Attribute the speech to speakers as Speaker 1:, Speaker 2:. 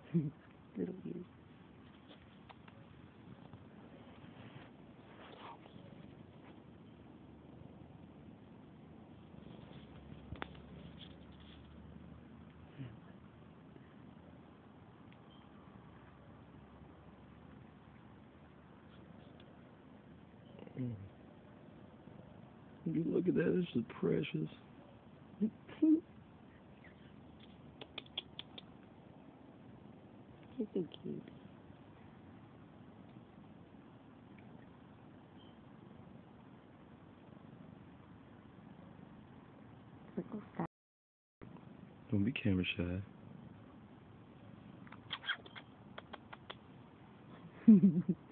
Speaker 1: Little ears.
Speaker 2: You look at that, it's just precious.
Speaker 1: He's so cute. Circle stop.
Speaker 2: Don't be camera shy.